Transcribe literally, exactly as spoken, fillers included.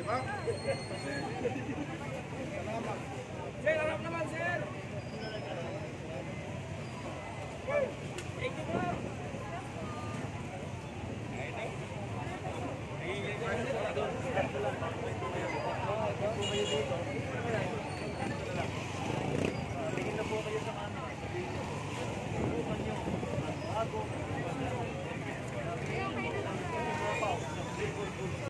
Ha? Sir, harap naman, sir. Thank you, bro.